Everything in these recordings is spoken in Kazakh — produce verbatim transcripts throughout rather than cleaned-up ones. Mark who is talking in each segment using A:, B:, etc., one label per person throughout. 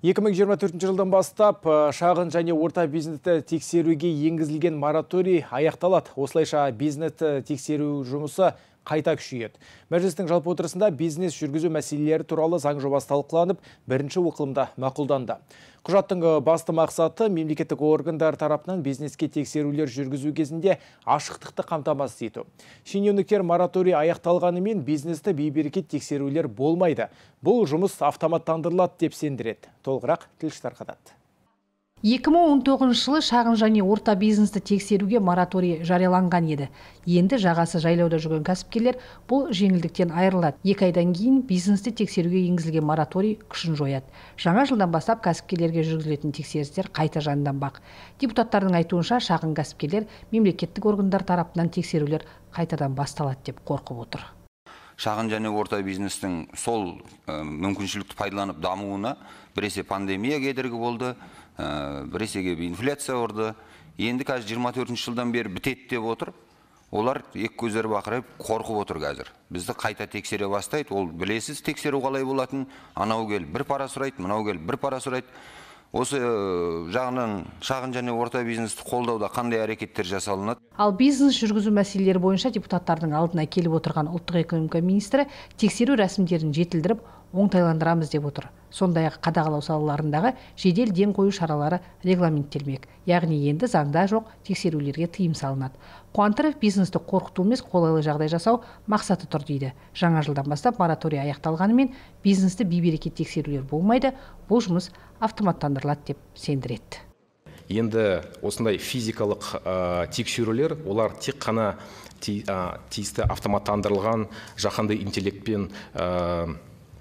A: екі мың жиырма төртінші жылдан бастап шағын және орта бизнесті тексеруге енгізілген мораторий аяқталады. Осылайша бизнесті тексеру жұмысы қайта күшейеді. Мәжілістің жалпы отырысында бизнес жүргізу мәселелері туралы заң жобасы талқыланып, бірінші оқылымда мақұлданды. Құжаттың басты мақсаты мемлекеттік органдар тарапынан бизнеске тексерулер жүргізу кезінде ашықтықты қамтамасыз ету. Шенеуніктер мораторий аяқталғанымен бизнесті бейберекет тексерулер болмайды. Бұл жұмыс автоматтандырылады деп сендіреді. Толығырақ тілші тарқатады.
B: екі мың он тоғызыншы жылы шағын және орта бизнесті тексеруге мораторий жарияланған еді. Енді жағасы жайлауда жүрген кәсіпкерлер бұл жеңілдіктен айырылады. Екі айдан кейін бизнесті тексеруге енгізілген мораторий күшін жояды. Жаңа жылдан бастап кәсіпкерлерге жүргізілетін тексерістер қайта жанданбақ. Депутаттардың айтуынша шағын кәсіпкерлер мемлекеттік органдар тарапынан тексерулер қайтадан басталады деп қорқып отыр.
C: Шағын және орта бизнестің сол мүмкіншілікті пайдаланып дамуына біресе пандемия кедергі болды, біресеге инфляция ұрды. Енді қазір жиырма төртінші жылдан бері бітеді деп отыр. Олар екі көздері бақырайып қорқып отыр қазір. Бізді қайта тексере бастайды. Ол білесіз тексеру қалай болатын. Анау келіп бір пара сұрайды, мынау келіп бір пара сұрайды. Осы жағынан шағын және орта бизнесті қолдауда қандай әрекеттер жасалынады?
B: Ал бизнес жүргізу мәселелері бойынша депутаттардың алдына келіп отырған ұлттық экономика министрі тексеру рәсімдерін жетілдіріп, оңтайландырамыз деп отыр. Сондай-ақ қадағалау салаларындағы жедел ден қою шаралары регламенттелмек. Яғни енді заңда жоқ тексерулерге тыйым салынады. Қуантыров бизнесті қорқыту емес, қолайлы жағдай жасау мақсаты тұр дейді. Жаңа жылдан бастап мораторий аяқталғанымен бизнесті бейберекет тексерулер болмайды. Бұл жұмыс автоматтандырылады деп сендіреді.
D: Енді осындай физикалық ә, тексерулер, олар тек қана ә, тиісті автоматтандырылған жаһанды интеллектпен ә,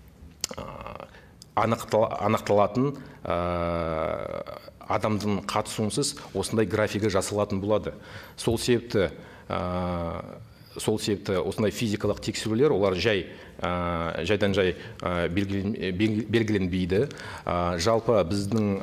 D: анықталатын адамдың қатысуынсыз осындай графигі жасалатын болады. Сол себепті сол себепті осындай физикалық тексерулер олар жай жайдан жай белгіленбейді. Жалпы біздің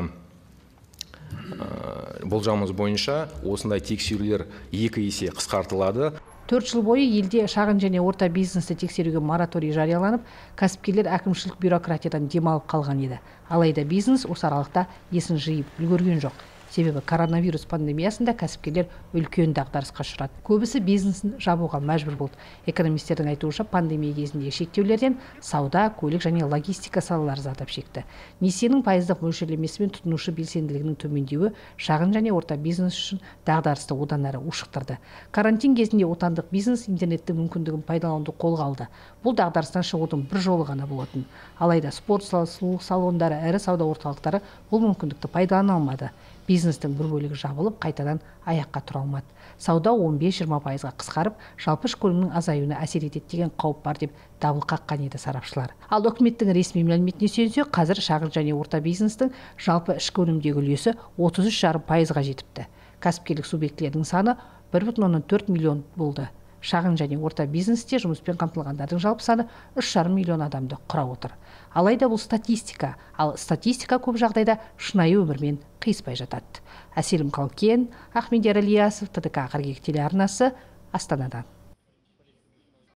D: болжамымыз бойынша осындай тексерулер екі есе қысқартылады.
B: Төрт жыл бойы елде шағын және орта бизнесті тексеруге мораторий жарияланып, кәсіпкерлер әкімшілік бюрократиядан демалып қалған еді. Алайда бизнес осы аралықта есін жиып үлгерген жоқ. Себебі коронавирус пандемиясында кәсіпкерлер үлкен дағдарысқа ұшырады. Көбісі бизнесін жабуға мәжбүр болды. Экономистердің айтуынша пандемия кезінде шектеулерден сауда, көлік және логистика салалары зардап шекті. Несиенің пайыздық мөлшерлемесі мен тұтынушы белсенділігінің төмендеуі шағын және орта бизнес үшін дағдарысты одан әрі ушықтырды. Карантин кезінде отандық бизнес интернеттің мүмкіндігін пайдалануды қолға алды. Бұл дағдарыстан шығудың бір жолы ғана болатын. Алайда спорт саласы, салондары, ірі сауда орталықтары бұл мүмкіндікті пайдалана алмады. Бизнестің бір бөлігі жабылып, қайтадан аяққа тұра алмады. Сауда он бес жиырма пайызға қысқарып, жалпы ішкі өнімнің азаюына әсер етеді деген қауіп бар деп дабыл қаққан еді сарапшылар. Ал үкіметтің ресми мәліметіне сүйенсек, қазір шағын және орта бизнестің жалпы ішкі өнімдегі үлесі отыз үш жарым пайызға жетіпті. Кәсіпкерлік субъектілерінің саны бір бүтін оннан төрт миллион болды. Шағын және орта бизнесте жұмыспен қамтылғандардың жалпы саны үш жарым миллион адамды құрап отыр. Алайда бұл статистика, ал статистика көп жағдайда шынайы өмірмен қиыспай жатады. Әселім Қалкен, Ахмедияр Ильясов, ТДК қырық екі телеарнасы, Астанадан.